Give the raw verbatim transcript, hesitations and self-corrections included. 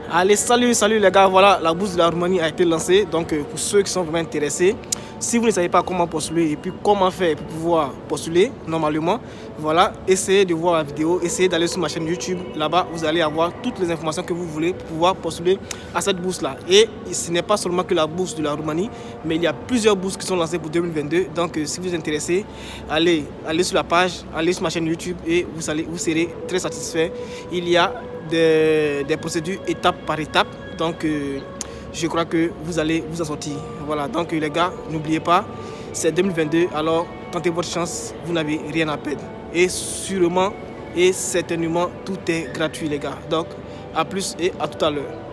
Allez, salut, salut les gars, voilà, la bourse de la Roumanie a été lancée. Donc euh, pour ceux qui sont vraiment intéressés, si vous ne savez pas comment postuler et puis comment faire pour pouvoir postuler normalement, voilà, essayez de voir la vidéo, essayez d'aller sur ma chaîne YouTube. Là-bas, vous allez avoir toutes les informations que vous voulez pour pouvoir postuler à cette bourse-là. Et ce n'est pas seulement que la bourse de la Roumanie, mais il y a plusieurs bourses qui sont lancées pour deux mille vingt-deux. Donc euh, si vous êtes intéressé, allez, allez sur la page, allez sur ma chaîne YouTube et vous, allez, vous serez très satisfait. Il y a des, des procédures étape par étape. Donc euh, je crois que vous allez vous en sortir. Voilà, donc les gars, n'oubliez pas, c'est deux mille vingt-deux, alors tentez votre chance, vous n'avez rien à perdre. Et sûrement et certainement, tout est gratuit les gars. Donc, à plus et à tout à l'heure.